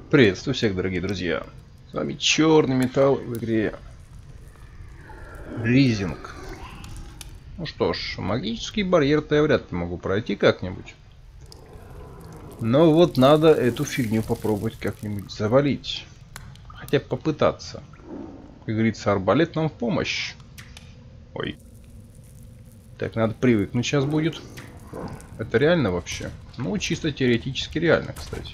Приветствую всех, дорогие друзья. С вами Черный Металл в игре Ризинг. Ну что ж, магический барьер-то я вряд ли могу пройти как-нибудь. Но вот надо эту фигню попробовать как-нибудь завалить. Хотя бы попытаться. Как говорится, арбалет нам в помощь. Ой. Так, надо привыкнуть сейчас будет. Это реально вообще? Ну, чисто теоретически реально, кстати.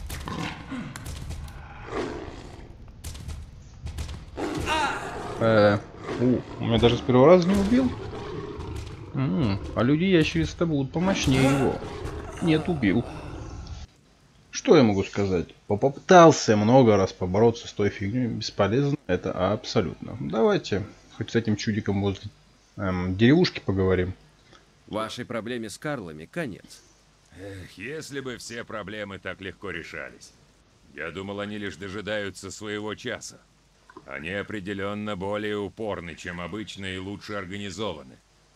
Меня даже с первого раза не убил. А люди-ящерицы-то будут помощнее его. Нет, убил. Что я могу сказать? Попытался много раз побороться с той фигней. Бесполезно. Это абсолютно. Давайте хоть с этим чудиком возле деревушки поговорим. Вашей проблеме с Карлами конец. Эх, если бы все проблемы так легко решались. Я думал, они лишь дожидаются своего часа. Они определенно более упорны, чем обычно, и лучше организованы.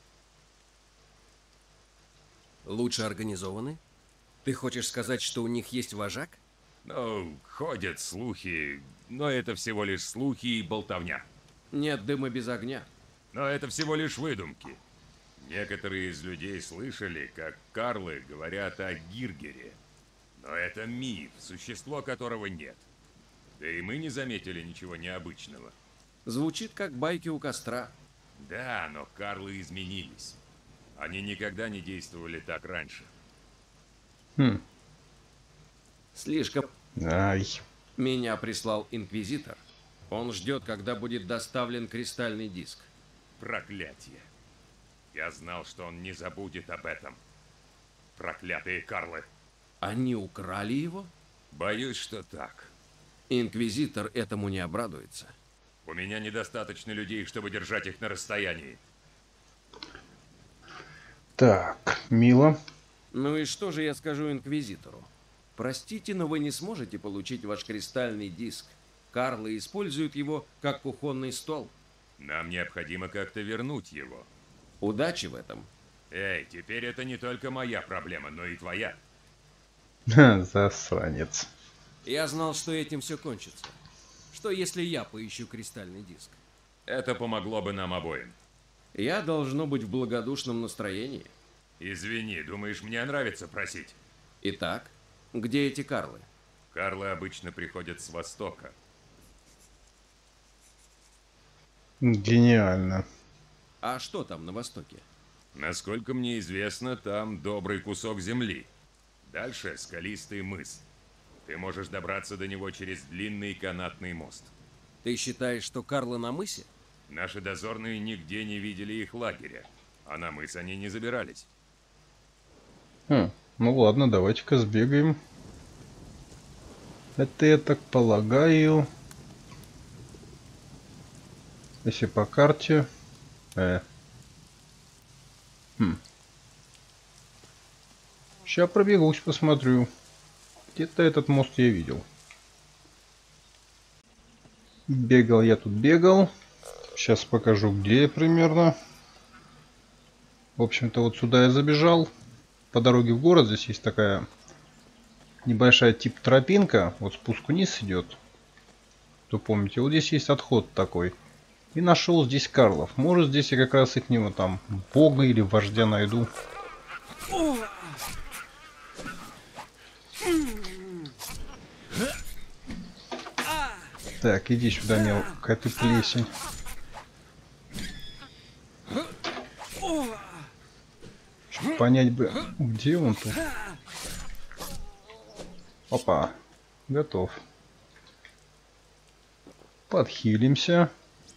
Лучше организованы? Ты хочешь сказать, что у них есть вожак? Ну, ходят слухи, но это всего лишь слухи и болтовня. Нет дыма без огня. Но это всего лишь выдумки. Некоторые из людей слышали, как Карлы говорят о Гиргере. Но это миф, существо которого нет. Да и мы не заметили ничего необычного. Звучит как байки у костра. Да, но Карлы изменились. Они никогда не действовали так раньше. Слишком. Ай. Меня прислал Инквизитор. Он ждет, когда будет доставлен кристальный диск. Проклятие. Я знал, что он не забудет об этом. Проклятые Карлы. Они украли его? Боюсь, что так. Инквизитор этому не обрадуется. У меня недостаточно людей, чтобы держать их на расстоянии. Так, мило. Ну и что же я скажу Инквизитору? Простите, но вы не сможете получить ваш кристальный диск. Карлы используют его как кухонный стол. Нам необходимо как-то вернуть его. Удачи в этом. Эй, теперь это не только моя проблема, но и твоя. Засранец. Я знал, что этим все кончится. Что если я поищу кристальный диск? Это помогло бы нам обоим. Я должно быть в благодушном настроении. Извини, думаешь, мне нравится просить? Итак, где эти Карлы? Карлы обычно приходят с востока. Гениально. А что там на востоке? Насколько мне известно, там добрый кусок земли. Дальше скалистый мыс. Ты можешь добраться до него через длинный канатный мост. Ты считаешь, что Карлы на мысе? Наши дозорные нигде не видели их лагеря, а на мыс они не забирались. Ну ладно, давайте-ка сбегаем. Это я так полагаю. Если по карте. Сейчас пробегусь, посмотрю. Где-то этот мост я видел. Бегал я тут, бегал. Сейчас покажу, где я примерно. В общем-то, вот сюда я забежал. По дороге в город здесь есть такая небольшая тип тропинка. Вот спуск вниз идет. Кто помните, вот здесь есть отход такой. И нашел здесь Карлов. Может, здесь я как раз их него там бога или вождя найду. Так, иди сюда, мелкая ты плесень. Чтоб понять бы, где он тут. Опа, готов. Подхилимся.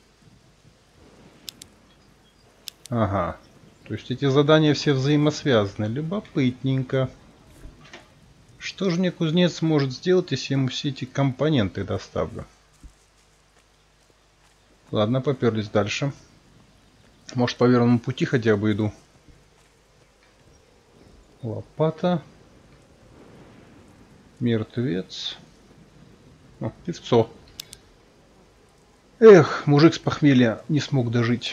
Ага. То есть эти задания все взаимосвязаны. Любопытненько. Что же мне кузнец может сделать, если ему все эти компоненты доставлю? Ладно, поперлись дальше. Может, по верному пути хотя бы иду. Лопата. Мертвец. О, певцо. Эх, мужик с похмелья не смог дожить.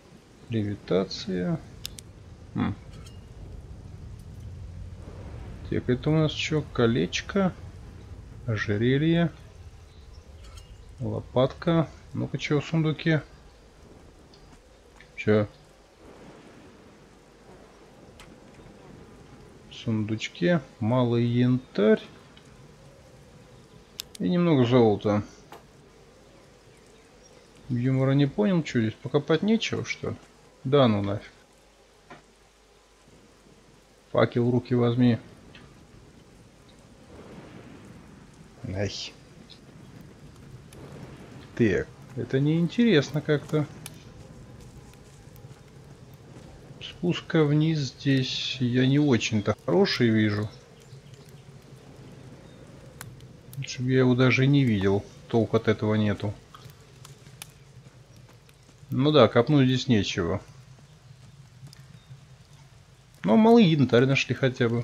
Левитация. Так, это у нас что? Колечко, ожерелье, лопатка. Ну-ка, что в сундуке? Че? В сундучке малый янтарь и немного золота. Юмора не понял, что здесь покопать нечего, что ли? Да ну нафиг. Факел в руки возьми. Ай. Так, это неинтересно как-то. Спуска вниз здесь я не очень-то хороший вижу. Лучше бы я его даже не видел. Толку от этого нету. Ну да, копнуть здесь нечего. Но малый янтарь нашли хотя бы.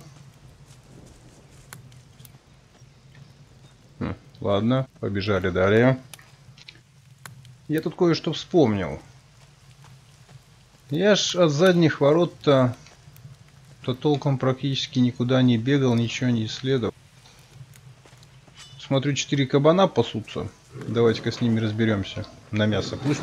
Ладно, побежали далее. Я тут кое-что вспомнил. Я ж от задних ворот-то толком практически никуда не бегал, ничего не исследовал. Смотрю, 4 кабана пасутся. Давайте-ка с ними разберемся. На мясо пустим.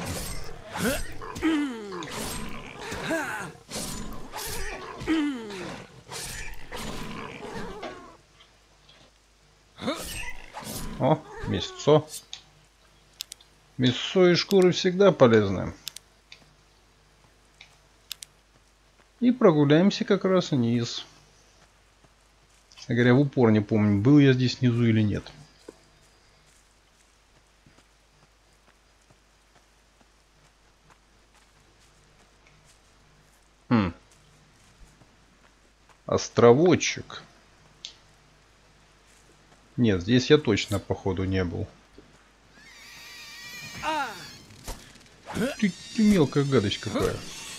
О, мясцо. Мясо и шкуры всегда полезны. И прогуляемся как раз вниз. Я говоря, в упор не помню, был я здесь внизу или нет. Островочек. Нет, здесь я точно походу не был. Ты мелкая гадость какая.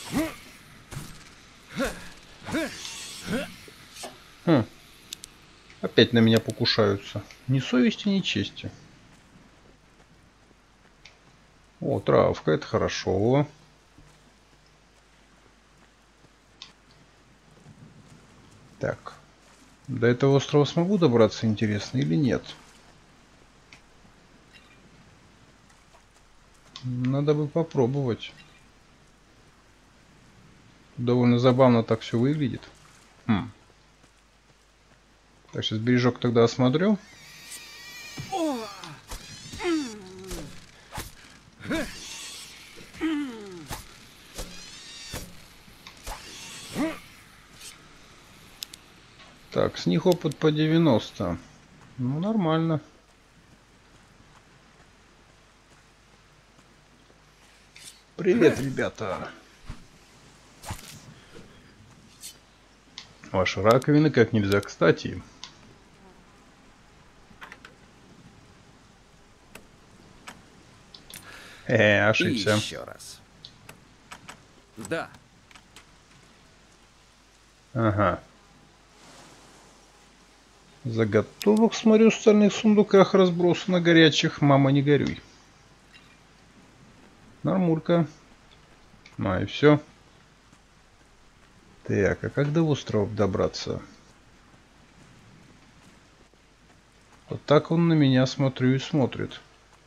Опять на меня покушаются. Ни совести, ни чести. О, травка, это хорошо. Так. До этого острова смогу добраться, интересно, или нет? Надо бы попробовать. Довольно забавно так все выглядит. Так, сейчас бережок тогда осмотрю. Так, с них опыт по 90. Ну, нормально. Привет, ребята. Ваши раковины как нельзя кстати. Ошибся. И еще раз. Да. Ага. Заготовок, смотрю, в стальных сундуках разбросано горячих. Мама, не горюй. Нормулька. Ну и все. Так, а как до острова добраться? Вот так он на меня, смотрю, и смотрит.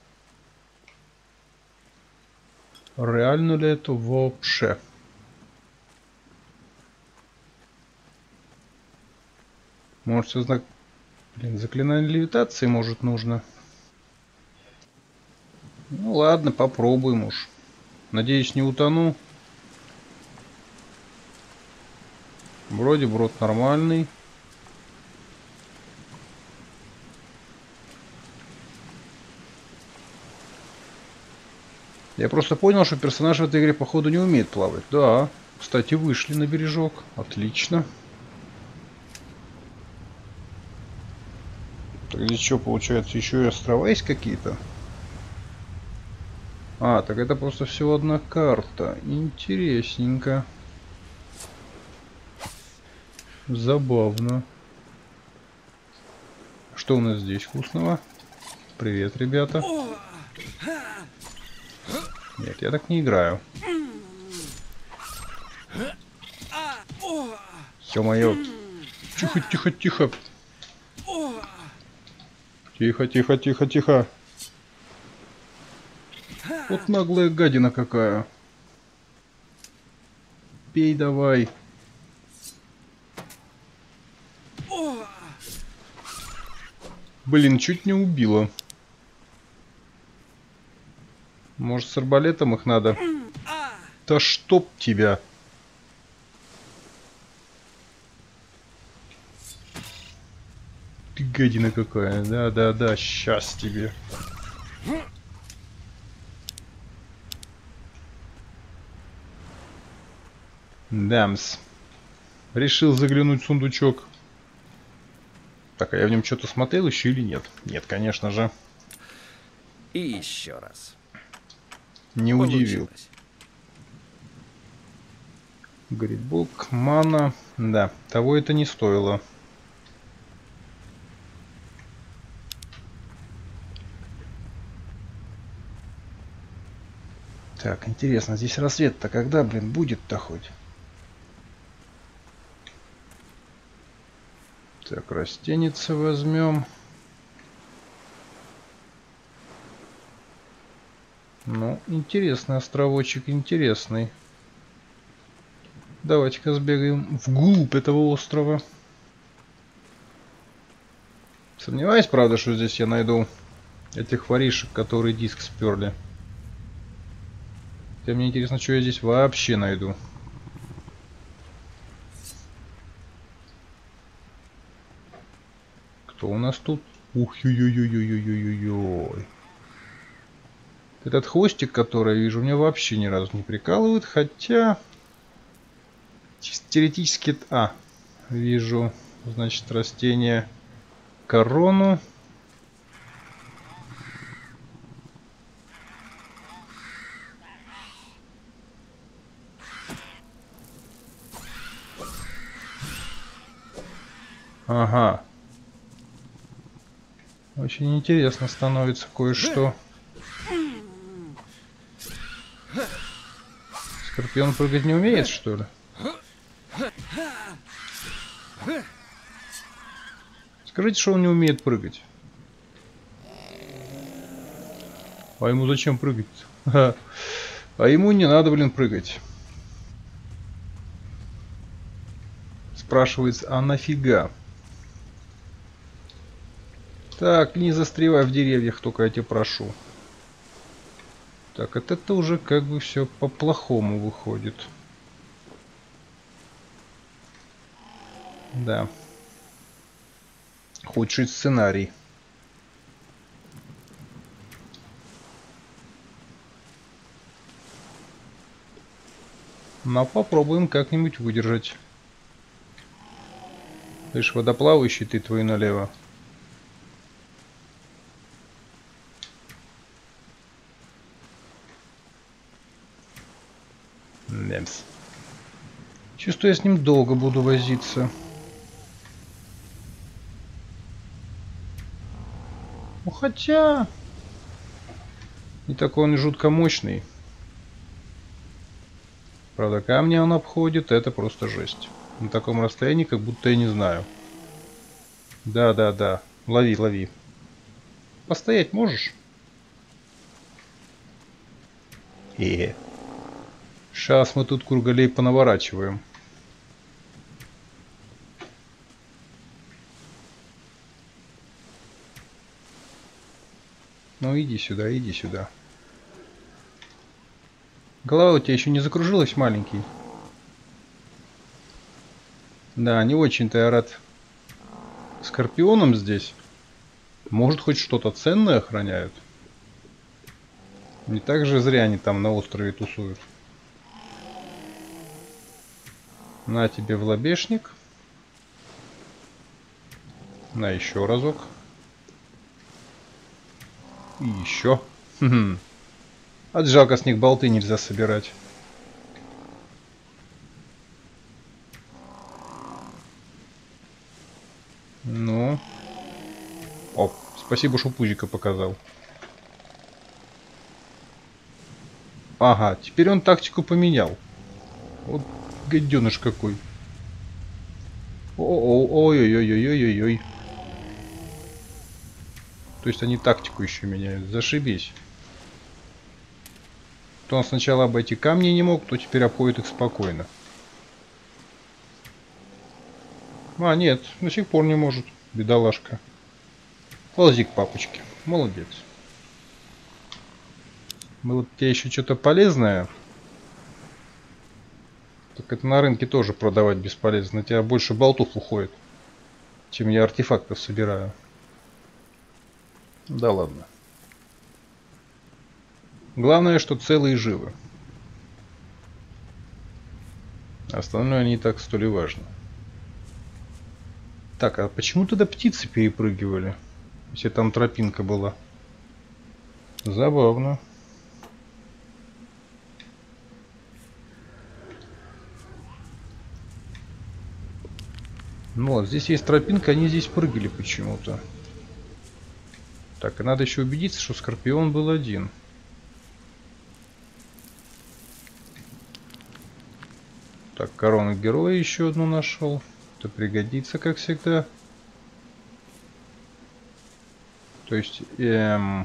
Реально ли это вообще? Может, знак... Блин, заклинание левитации, может, нужно. Ну ладно, попробуем уж. Надеюсь, не утону. Вроде брод нормальный. Я просто понял, что персонаж в этой игре, походу, не умеет плавать. Да, кстати, вышли на бережок. Отлично. Так здесь что, получается, еще и острова есть какие-то? А, так это просто всего одна карта. Интересненько. Забавно. Что у нас здесь вкусного? Привет, ребята. Нет, я так не играю. Ё-моё. Тихо, тихо, тихо. Тихо, тихо, тихо, тихо. Вот наглая гадина какая. Пей давай. Блин, чуть не убила. Может, с арбалетом их надо? Да чтоб тебя. Ты гадина какая. Да-да-да, сейчас тебе. Дамс. Решил заглянуть в сундучок. Так, а я в нем что-то смотрел еще или нет? Нет, конечно же. И еще раз. Не удивил. Получилось. Грибок, мана. Да, того это не стоило. Так, интересно, здесь рассвет-то когда, блин, будет-то хоть? Так, растеница возьмем. Ну, интересный островочек, интересный. Давайте-ка сбегаем вглубь этого острова. Сомневаюсь, правда, что здесь я найду этих воришек, которые диск сперли. Хотя мне интересно, что я здесь вообще найду. Кто у нас тут? Ух, ой-ой-ой-ой-ой-ой-ой. Этот хвостик, который я вижу, меня вообще ни разу не прикалывает, хотя... Теоретически... А, вижу, значит, растение корону. Ага. Очень интересно становится кое-что. Скорпион прыгать не умеет, что ли? Скажите, что он не умеет прыгать. А ему зачем прыгать? А ему не надо, блин, прыгать. Спрашивается, а нафига? Так, не застревай в деревьях, только я тебя прошу. Так, это уже как бы все по-плохому выходит. Да. Худший сценарий. Но попробуем как-нибудь выдержать. Лишь водоплавающий ты твой налево. Немс. Чувствую, я с ним долго буду возиться. Ну хотя... Не такой он и жутко мощный. Правда, камни он обходит, это просто жесть. На таком расстоянии, как будто я не знаю. Да. Лови, лови. Постоять можешь? Сейчас мы тут кургалей понаворачиваем. Ну иди сюда, иди сюда. Голова у тебя еще не закружилась, маленький? Да, не очень-то я рад скорпионам здесь. Может, хоть что-то ценное охраняют? Не так же зря они там на острове тусуют. На тебе в лобешник. На еще разок. И еще. От жалко, с них болты нельзя собирать. Ну. Оп, спасибо, что пузика показал. Ага, теперь он тактику поменял. Вот гаденыш какой. О-о, Ой-ой-ой-ой-ой-ой. То есть они тактику еще меняют. Зашибись. То он сначала обойти камни не мог, то теперь обходит их спокойно. А, нет, до сих пор не может. Бедолашка. Ползи к папочке. Молодец. Было бы тебе еще что-то полезное. Так это на рынке тоже продавать бесполезно. На тебя больше болтов уходит, чем я артефактов собираю. Да ладно. Главное, что целые и живы. Остальное не так столь и важно. Так, а почему тогда птицы перепрыгивали? Если там тропинка была. Забавно. Ну вот, здесь есть тропинка, они здесь прыгали почему-то. Так, и надо еще убедиться, что Скорпион был один. Так, корону героя еще одну нашел. Это пригодится, как всегда. То есть, вы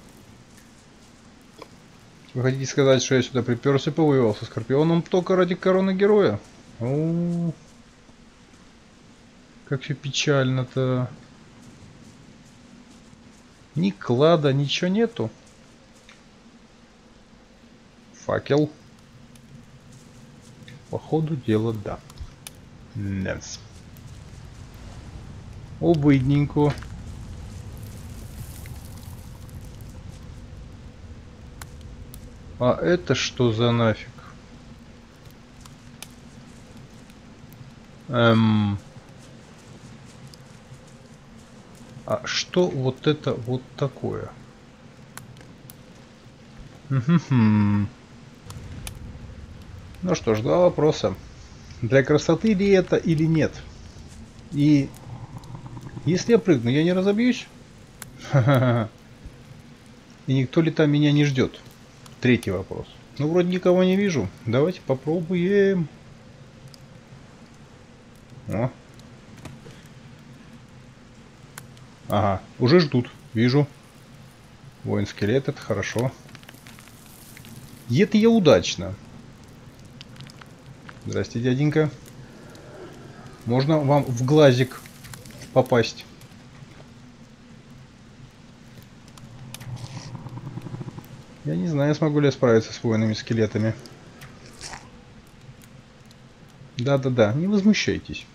хотите сказать, что я сюда приперся, повоевал со Скорпионом только ради короны героя? О, как все печально-то. Ни клада, ничего нету. Факел. По ходу дела, да. Нет. Обыдненько. А это что за нафиг? А что вот это вот такое? Ну что ж, два вопроса. Для красоты ли это или нет? И если я прыгну, я не разобьюсь? И никто ли там меня не ждет? Третий вопрос. Ну, вроде никого не вижу. Давайте попробуем. О. Ага, уже ждут. Вижу. Воин-скелет, это хорошо. И это я удачно. Здрасте, дяденька. Можно вам в глазик попасть? Я не знаю, смогу ли я справиться с воинами-скелетами. Да-да-да, не возмущайтесь.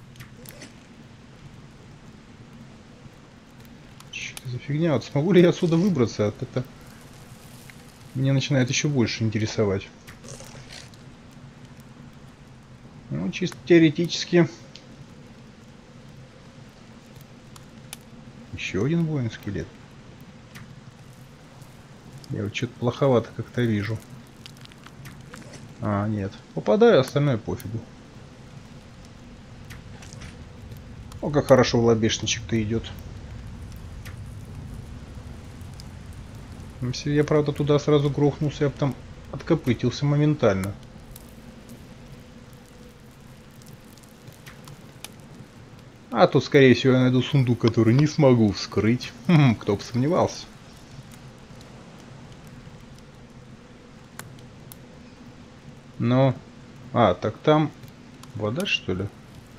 Что это за фигня? Вот смогу ли я отсюда выбраться? От это меня начинает еще больше интересовать. Ну, чисто теоретически. Еще один воин-скелет. Я вот что-то плоховато как-то вижу. А, нет. Попадаю, остальное пофигу. О, как хорошо в лобешничек-то идет. Если я, правда, туда сразу грохнулся, я бы там откопытился моментально. А тут, скорее всего, я найду сундук, который не смогу вскрыть. Кто бы сомневался. Но... А, так там... Вода, что ли?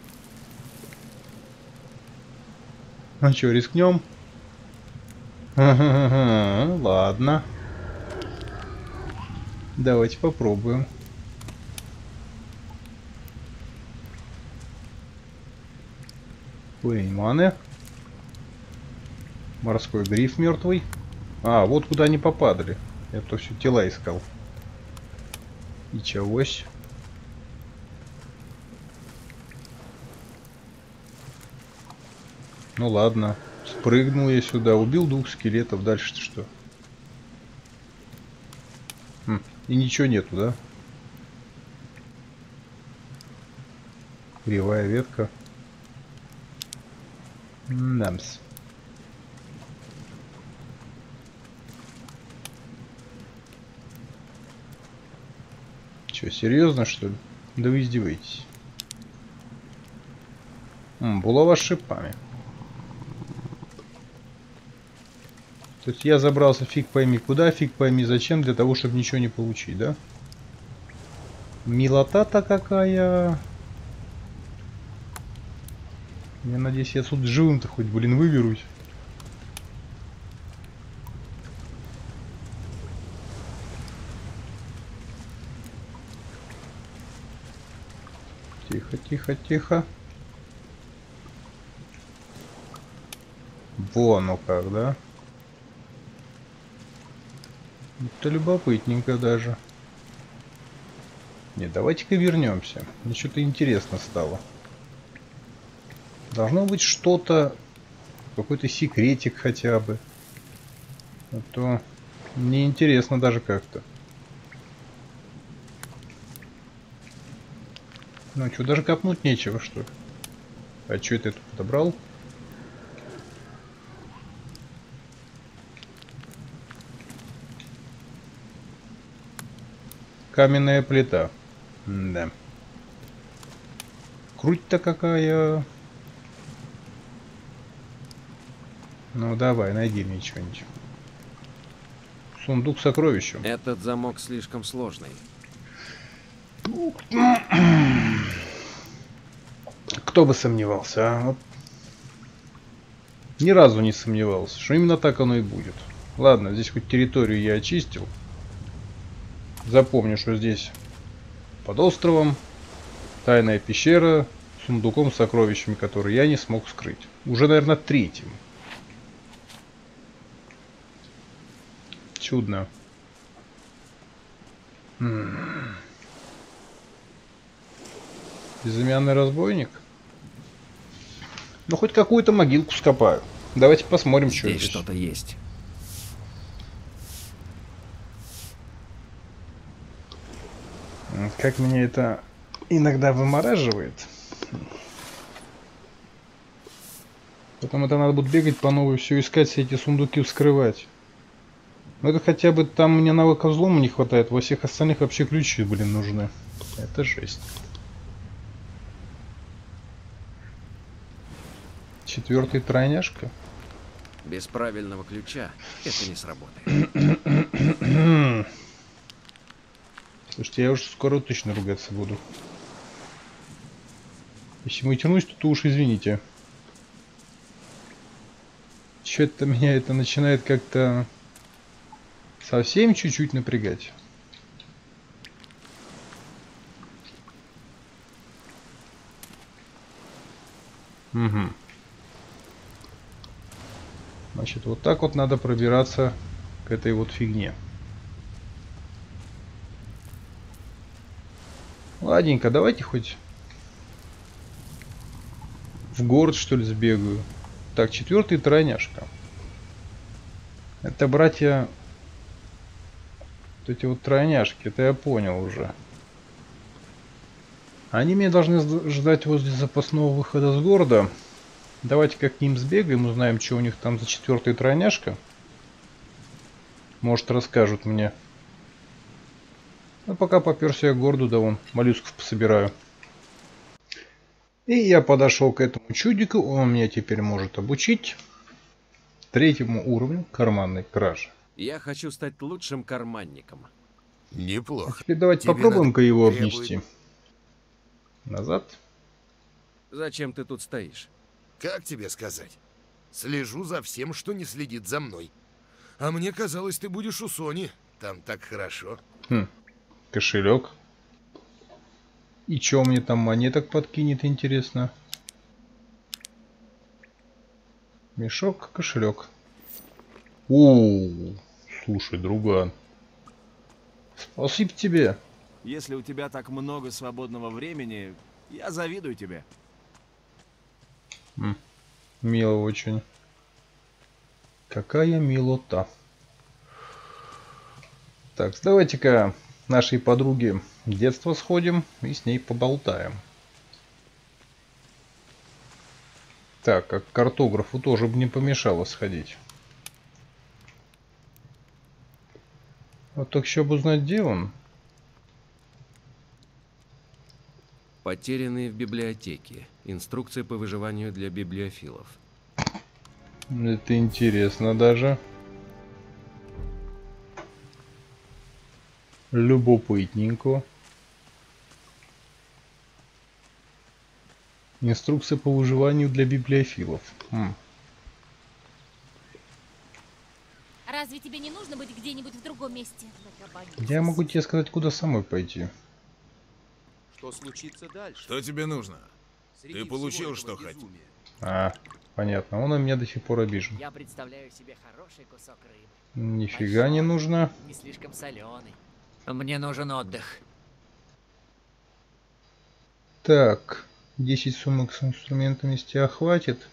Ну что, рискнем? Ладно. Давайте попробуем. Уровень маны. Морской гриф мертвый. А, вот куда они попадали. Я то все тела искал. И чегось. Ну ладно. Спрыгнул я сюда, убил двух скелетов. Дальше-то что? И ничего нету, да? Кривая ветка. Намс. Че, серьезно, что ли? Да вы издеваетесь. Булава с шипами. То есть я забрался фиг пойми куда, фиг пойми зачем, для того, чтобы ничего не получить, да? Милота-то какая. Я надеюсь, я отсюда живым-то хоть, блин, выберусь. Тихо, тихо, тихо. Вон оно как, да? Это любопытненько даже. Не, давайте-ка вернемся. Мне что-то интересно стало. Должно быть что-то, какой-то секретик хотя бы. А то мне интересно даже как-то. Ну что, даже копнуть нечего, что ли? А что это я тут подобрал? Каменная плита. Да. Круть-то какая. Ну давай, найди мне что-нибудь. Сундук с сокровищем. Этот замок слишком сложный. Кто бы сомневался, а? Вот. Ни разу не сомневался, что именно так оно и будет. Ладно, здесь хоть территорию я очистил. Запомню, что здесь под островом тайная пещера с сундуком с сокровищами, который я не смог вскрыть. Уже, наверное, третьим. Чудно. Безымянный разбойник? Ну, хоть какую-то могилку скопаю. Давайте посмотрим, что Здесь здесь. что-то есть. Как меня это иногда вымораживает. Потом это надо будет бегать по новой, все искать, все эти сундуки вскрывать. Ну это хотя бы там мне навыка взлома не хватает, во всех остальных вообще ключи, блин, нужны. Это жесть. 4-й тройняшка. Без правильного ключа это не сработает. Слушайте, я уже скоро точно ругаться буду. Если вытянусь, то уж извините. Что-то меня это начинает как-то совсем чуть-чуть напрягать. Угу. Значит, вот так вот надо пробираться к этой вот фигне. Ладненько, давайте хоть в город, что ли, сбегаю. Так, 4-й тройняшка. Это братья... Вот эти вот тройняшки, это я понял уже. Они меня должны ждать возле запасного выхода с города. Давайте-ка к ним сбегаем, узнаем, что у них там за 4-я тройняшка. Может, расскажут мне. А пока поперся я к городу, да вон, моллюсков пособираю. И я подошел к этому чудику, он меня теперь может обучить 3-му уровню карманной кражи. Я хочу стать лучшим карманником. А Неплохо. теперь давайте Тебе попробуем-ка его требует- обнести. Назад. Зачем ты тут стоишь? Как тебе сказать? Слежу за всем, что не следит за мной. А мне казалось, ты будешь у Сони. Там так хорошо. Кошелек. И чё мне там монеток подкинет, интересно? Мешок, кошелек. О, слушай, друган. Спасибо тебе. Если у тебя так много свободного времени, я завидую тебе. Мило очень. Какая милота. Так, давайте-ка нашей подруге в детство сходим и с ней поболтаем. Так, как к картографу тоже бы не помешало сходить. Вот так, чтобы узнать, где он. Потерянные в библиотеке. Инструкция по выживанию для библиофилов. Это интересно даже. Любопытненько. Инструкция по выживанию для библиофилов. Разве тебе не нужно быть где-нибудь в другом месте? Я могу тебе сказать, куда самой пойти. Что случится дальше? Что тебе нужно? Среди Ты получил, всего этого что хотел. безумия. А, понятно. Он на меня до сих пор обижен. Я представляю себе хороший кусок рыбы. Нифига не нужно. Не слишком соленый. Мне нужен отдых. Так, 10 сумок с инструментами с тебя хватит.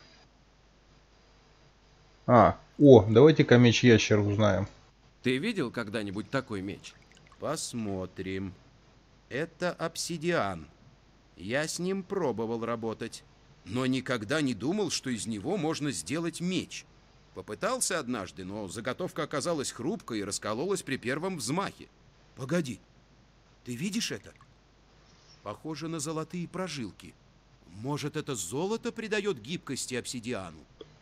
Давайте-ка меч ящер узнаем. Ты видел когда-нибудь такой меч? Посмотрим. Это обсидиан. Я с ним пробовал работать, но никогда не думал, что из него можно сделать меч. Попытался однажды, но заготовка оказалась хрупкой и раскололась при первом взмахе. Погоди, ты видишь это? Похоже на золотые прожилки. Может, это золото придает гибкости обсидиану?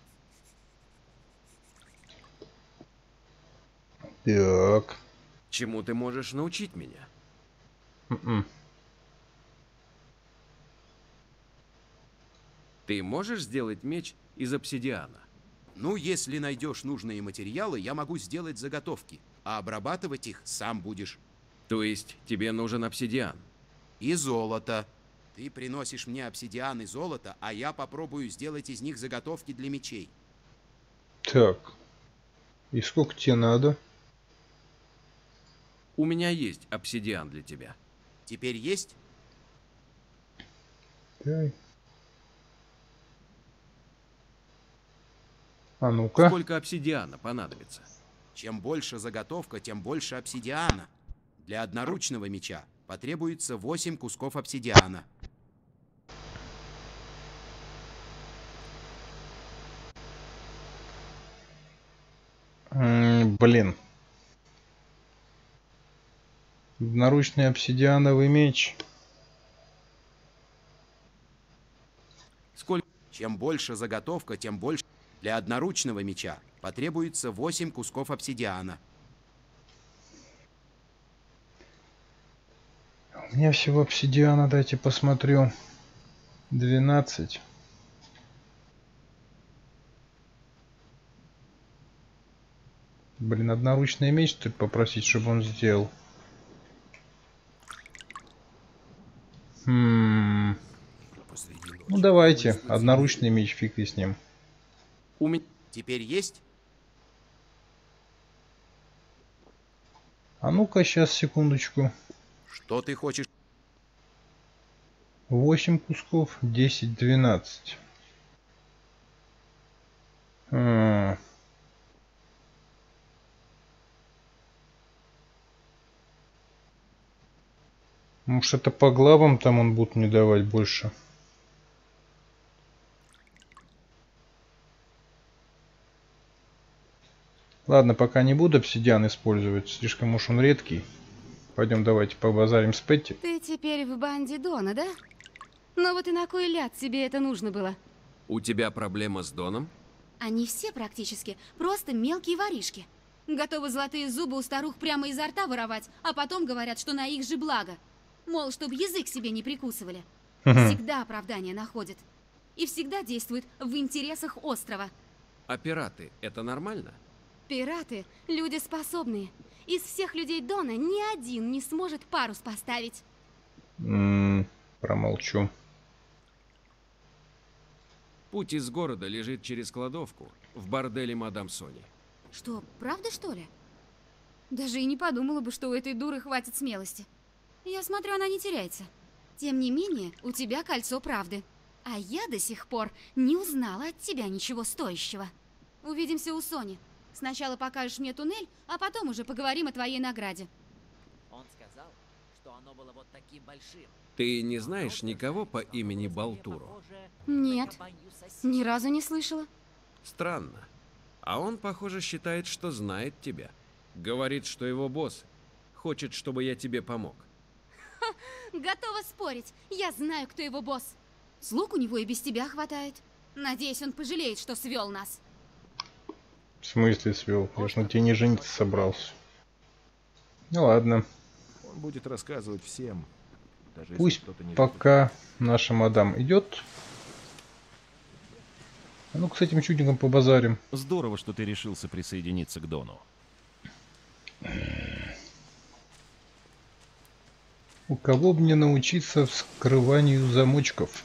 Так. Чему ты можешь научить меня? Ты можешь сделать меч из обсидиана? Ну, если найдешь нужные материалы, я могу сделать заготовки, а обрабатывать их сам будешь. То есть тебе нужен обсидиан? И золото. Ты приносишь мне обсидиан и золото, а я попробую сделать из них заготовки для мечей. Так. И сколько тебе надо? У меня есть обсидиан для тебя. Теперь есть? Так. А ну-ка. Сколько обсидиана понадобится? Чем больше заготовка, тем больше обсидиана. Для одноручного меча потребуется 8 кусков обсидиана. Блин. Одноручный обсидиановый меч. Сколько? Чем больше заготовка, тем больше... Для одноручного меча потребуется 8 кусков обсидиана. У меня всего обсидиана, дайте посмотрю. 12. Блин, одноручный меч что ли попросить, чтобы он сделал? Ну давайте, одноручный меч, фиг и с ним. У меня... Теперь есть? А ну-ка, сейчас, секундочку. Что ты хочешь? 8 кусков, 10, 12. Может, это по главам там он будет мне давать больше? Ладно, пока не буду обсидиан использовать, слишком уж он редкий. Пойдем, давайте побазарим с Петти. Ты теперь в банде Дона, да? Ну вот и на кой ляд тебе это нужно было? У тебя проблема с Доном? Они все практически просто мелкие воришки. Готовы золотые зубы у старух прямо изо рта воровать, а потом говорят, что на их же благо. Мол, чтобы язык себе не прикусывали. Всегда оправдание находят. И всегда действуют в интересах острова. А пираты — это нормально? Пираты – люди способные. Из всех людей Дона ни один не сможет парус поставить. Промолчу. Путь из города лежит через кладовку в борделе мадам Сони. Что, правда, что ли? Даже и не подумала бы, что у этой дуры хватит смелости. Я смотрю, она не теряется. Тем не менее, у тебя кольцо правды. А я до сих пор не узнала от тебя ничего стоящего. Увидимся у Сони. Сначала покажешь мне туннель, а потом уже поговорим о твоей награде. Он сказал, что оно было вот таким большим. Ты не знаешь никого по имени Балтуру? Нет, ни разу не слышала. Странно. А он, похоже, считает, что знает тебя. Говорит, что его босс хочет, чтобы я тебе помог. Готова спорить. Я знаю, кто его босс. Слуг у него и без тебя хватает. Надеюсь, он пожалеет, что свел нас. В смысле свел? Я ж на тебе не жениться собрался. Ну ладно. Он будет рассказывать всем. Даже если Пусть кто-то не пока наша мадам идет. А ну-ка с этим чудиком побазарим. Здорово, что ты решился присоединиться к Дону. У кого бы мне научиться вскрыванию замочков?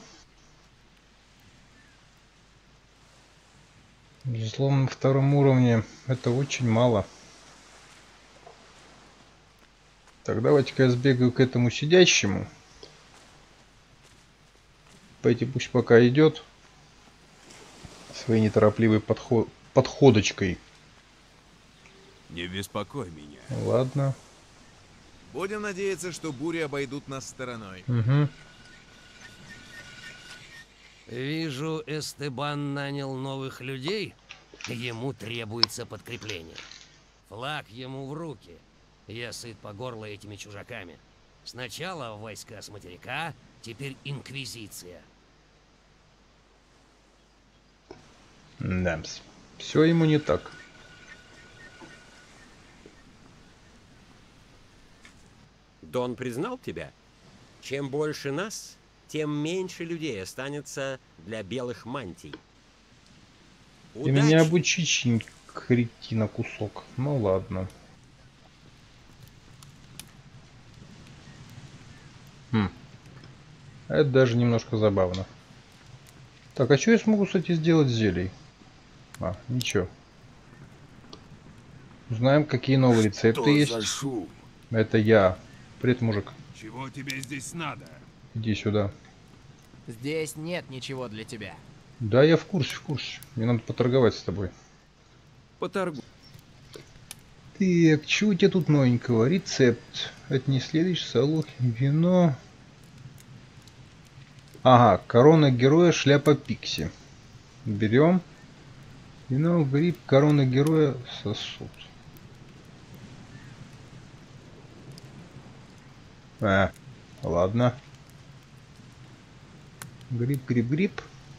Взлом на 2-м уровне это очень мало. Так, давайте-ка я сбегаю к этому сидящему. Пойти пусть пока идет. Своей неторопливой подходочкой. Не беспокой меня. Ладно. Будем надеяться, что бури обойдут нас стороной. Угу. Вижу, Эстебан нанял новых людей. Ему требуется подкрепление. Флаг ему в руки. Я сыт по горло этими чужаками. Сначала войска с материка, теперь инквизиция. Да, все ему не так. Дон признал тебя? Чем больше нас, тем меньше людей останется для белых мантий. Ты меня обучить, кретина кусок. Ну ладно. Это даже немножко забавно. Так, а что я смогу, кстати, сделать с зелий? А, ничего. Узнаем, какие новые рецепты есть. За шум? Это я. Привет, мужик. Чего тебе здесь надо? Иди сюда. Здесь нет ничего для тебя. Да, я в курсе, в курсе. Мне надо поторговать с тобой. Поторгуй. Так, что у тебя тут новенького? Рецепт. Это не следующий, салон, вино. Ага, корона героя, шляпа Пикси. Берем. Вино, гриб, корона героя, сосуд. Ладно. Гриб, гриб, гриб.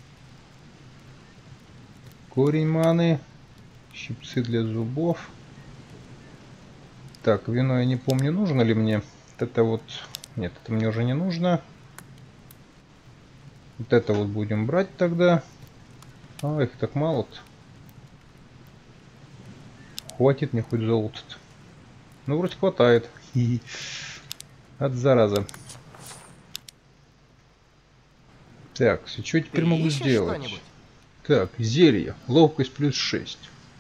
Корень маны. Щипцы для зубов. Так, вино я не помню, нужно ли мне. Вот это вот... Нет, это мне уже не нужно. Вот это вот будем брать тогда. А, их так мало-то. Хватит мне хоть золота-то. Ну, вроде хватает. От зараза. Так, что теперь могу сделать? Так, зелье. Ловкость плюс 6.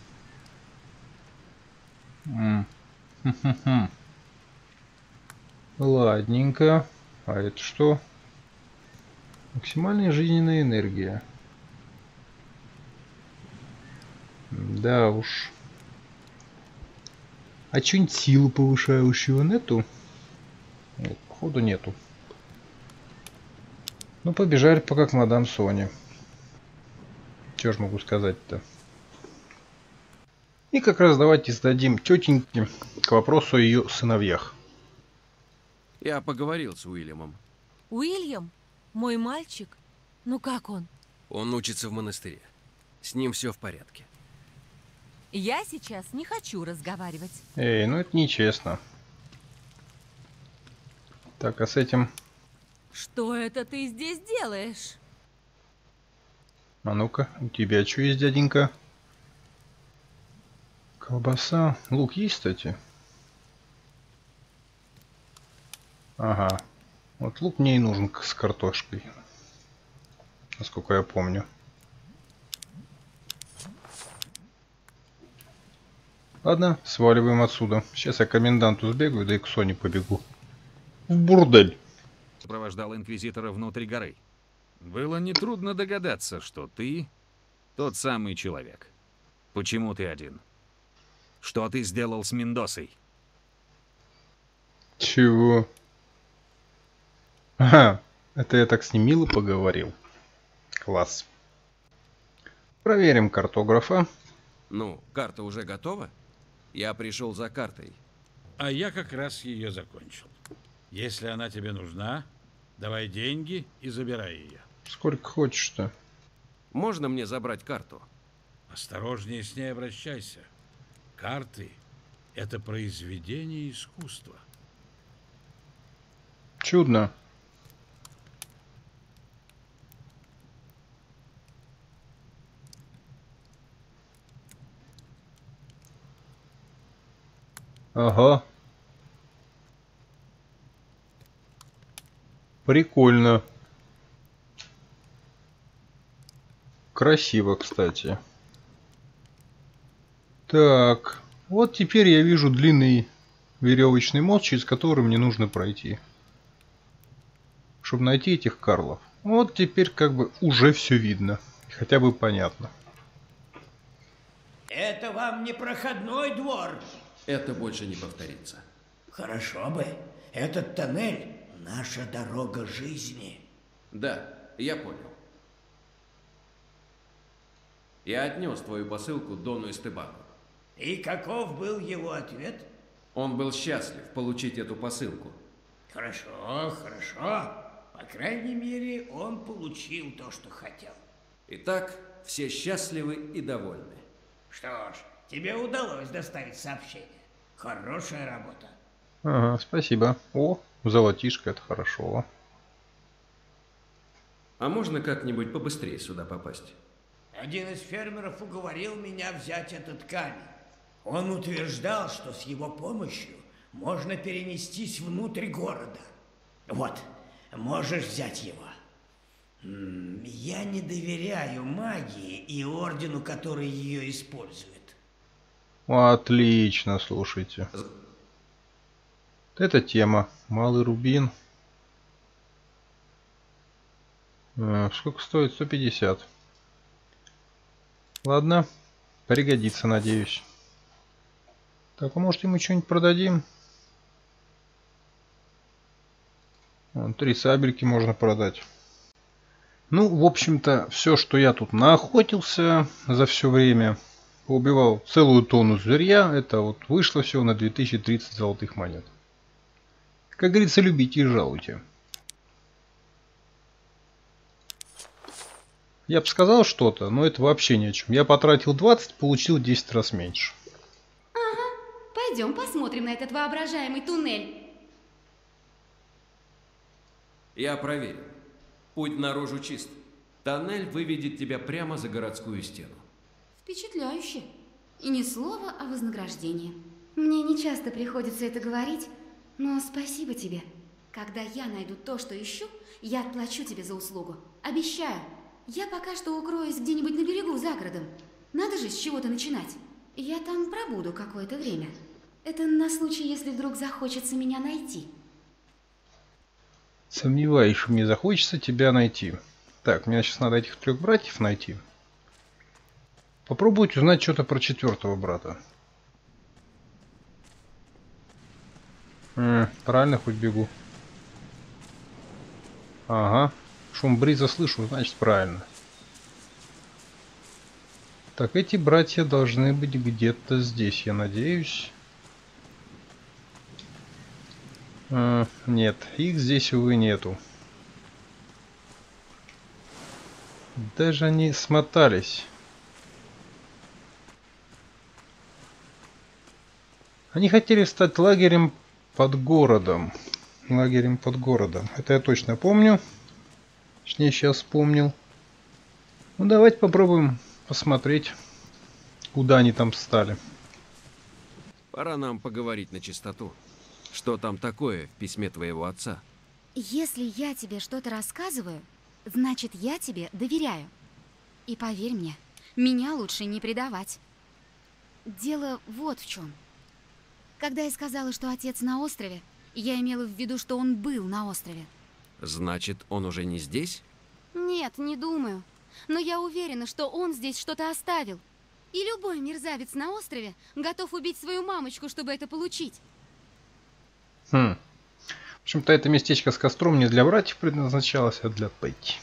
Ладненько. А это что? Максимальная жизненная энергия. Да уж. А что-нибудь силу повышающего нету? Нет, походу нету. Ну, побежали пока к мадам Соне. Что ж могу сказать-то? И как раз давайте сдадим тетеньке к вопросу о ее сыновьях. Я поговорил с Уильямом. Уильям? Мой мальчик? Ну как он? Он учится в монастыре. С ним все в порядке. Я сейчас не хочу разговаривать. Эй, ну это нечестно. Так, а с этим... Что это ты здесь делаешь? А ну-ка, у тебя что есть, дяденька? Колбаса. Лук есть, кстати? Ага. Вот лук мне и нужен с картошкой. Насколько я помню. Ладно, сваливаем отсюда. Сейчас я к коменданту сбегаю, да и к Соне побегу. В бурдель. Сопровождал инквизитора внутрь горы. Было нетрудно догадаться, что ты тот самый человек. Почему ты один? Что ты сделал с Мендосой? Чего? Ага, это я так с ним мило поговорил. Класс. Проверим картографа. Ну, карта уже готова? Я пришел за картой. А я как раз ее закончил. Если она тебе нужна, давай деньги и забирай ее. Сколько хочешь-то? Можно мне забрать карту? Осторожнее с ней обращайся. Карты — это произведение искусства. Чудно. Ага. Прикольно. Красиво, кстати. Так. Вот теперь я вижу длинный веревочный мост, через который мне нужно пройти, чтобы найти этих Карлов. Вот теперь как бы уже все видно. Хотя бы понятно. Это вам не проходной двор. Это больше не повторится. Хорошо бы. Этот тоннель — наша дорога жизни. Да, я понял. Я отнес твою посылку Дону Эстебану. И каков был его ответ? Он был счастлив получить эту посылку. Хорошо, хорошо. По крайней мере, он получил то, что хотел. Итак, все счастливы и довольны. Что ж, тебе удалось доставить сообщение. Хорошая работа. Ага, спасибо. О, золотишко, это хорошо. А можно как-нибудь побыстрее сюда попасть? Один из фермеров уговорил меня взять этот камень. Он утверждал, что с его помощью можно перенестись внутрь города. Вот, можешь взять его. Я не доверяю магии и ордену, который ее использует. Отлично, слушайте. Это тема. Малый рубин. Сколько стоит? 150. Ладно, пригодится, надеюсь. Так, а может ему что-нибудь продадим? Вон, 3 сабельки можно продать. Ну, в общем-то, все, что я тут наохотился за все время, поубивал целую тонну зверья, это вот вышло все на 2030 золотых монет. Как говорится, любите и жалуйте. Я бы сказал что-то, но это вообще ни о чем. Я потратил 20, получил 10 раз меньше. Ага, пойдем посмотрим на этот воображаемый туннель. Я проверю. Путь наружу чист. Тоннель выведет тебя прямо за городскую стену. Впечатляюще. И ни слова о вознаграждении. Мне не часто приходится это говорить, но спасибо тебе. Когда я найду то, что ищу, я отплачу тебе за услугу. Обещаю. Я пока что укроюсь где-нибудь на берегу за городом. Надо же с чего-то начинать. Я там пробуду какое-то время. Это на случай, если вдруг захочется меня найти. Сомневаюсь, что мне захочется тебя найти. Так, мне сейчас надо этих 3 братьев найти. Попробовать узнать что-то про 4-го брата. Правильно хоть бегу. Ага. Шум бриза слышу, значит правильно. Так, эти братья должны быть где-то здесь, я надеюсь. Нет, их здесь, увы, нету. Даже они смотались. Они хотели стать лагерем под городом. Лагерем под городом. Это я точно помню. Точнее, сейчас вспомнил. Ну, давайте попробуем посмотреть, куда они там встали. Пора нам поговорить на чистоту. Что там такое в письме твоего отца? Если я тебе что-то рассказываю, значит, я тебе доверяю. И поверь мне, меня лучше не предавать. Дело вот в чем. Когда я сказала, что отец на острове, я имела в виду, что он был на острове. Значит, он уже не здесь? Нет, не думаю. Но я уверена, что он здесь что-то оставил. И любой мерзавец на острове готов убить свою мамочку, чтобы это получить. В общем-то, это местечко с костром не для братьев предназначалось, а для Петти.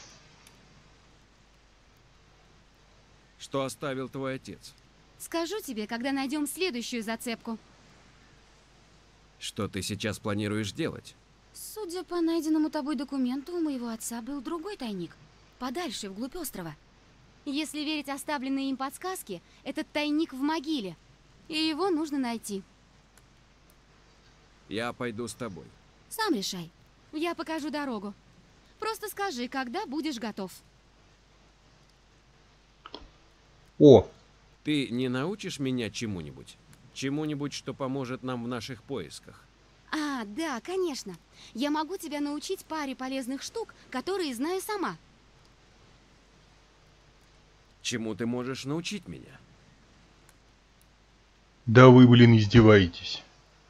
Что оставил твой отец? Скажу тебе, когда найдем следующую зацепку. Что ты сейчас планируешь делать? Судя по найденному тобой документу, у моего отца был другой тайник, подальше, вглубь острова. Если верить оставленной им подсказке, этот тайник в могиле, и его нужно найти. Я пойду с тобой. Сам решай. Я покажу дорогу. Просто скажи, когда будешь готов. О! Ты не научишь меня чему-нибудь? Чему-нибудь, что поможет нам в наших поисках? А, да, конечно. Я могу тебя научить паре полезных штук, которые знаю сама. Чему ты можешь научить меня? Да вы, блин, издеваетесь.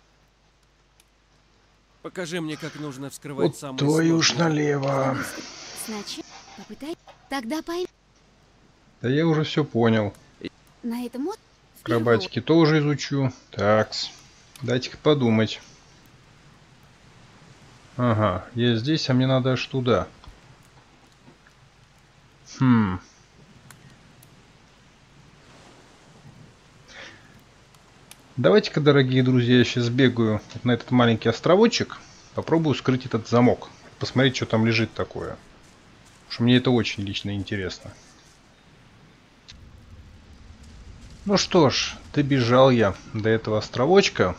Покажи мне, как нужно вскрывать Вот самые твою ж сложные- налево. Сначала попытай. Тогда пойми. Да я уже все понял. На этом вот. Акробатики тоже изучу. Такс. Дайте-ка подумать. Ага, я здесь, а мне надо аж туда. Хм. Давайте-ка, дорогие друзья, я сейчас бегаю вот на этот маленький островочек. Попробую скрыть этот замок. Посмотреть, что там лежит такое. Потому что мне это очень лично интересно. Ну что ж, добежал я до этого островочка.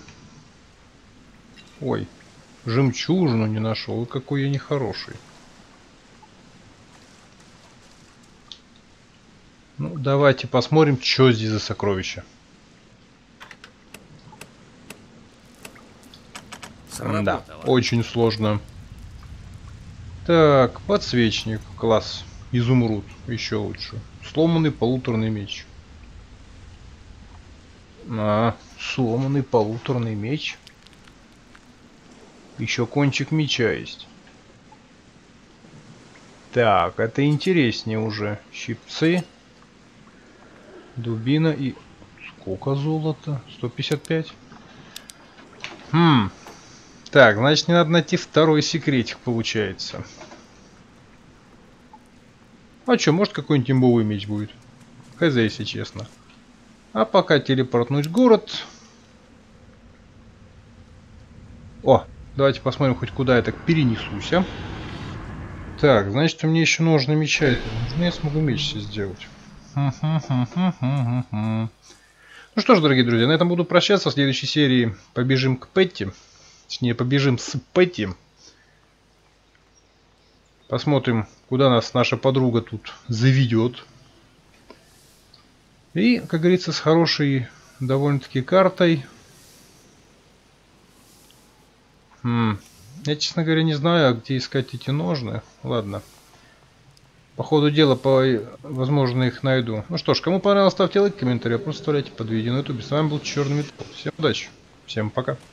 Ой, жемчужину не нашел. Какой я нехороший. Ну, давайте посмотрим, что здесь за сокровища. Да, очень сложно. Так, подсвечник, класс. Изумруд, еще лучше. Сломанный полуторный меч. Сломанный полуторный меч. Еще кончик меча есть. Так, это интереснее уже. Щипцы. Дубина и... Сколько золота? 155? Так, значит, мне надо найти второй секретик, получается. А что, может, какой-нибудь имбовый меч будет? Хз, если честно. А пока телепортнусь в город. О, давайте посмотрим, хоть куда я так перенесусь, а. Так, значит, мне еще ножны меча. Нужно я смогу меч себе сделать. Ну что ж, дорогие друзья, на этом буду прощаться. В следующей серии побежим к Петти. Точнее, побежим с Петти. Посмотрим, куда нас наша подруга тут заведет. И, как говорится, с хорошей довольно-таки картой. Я, честно говоря, не знаю, где искать эти ножны. Ладно. По ходу дела, возможно, их найду. Ну что ж, кому понравилось, ставьте лайк, комментарий, просто оставляйте под видео на ютубе. С вами был Черный Металл. Всем удачи. Всем пока.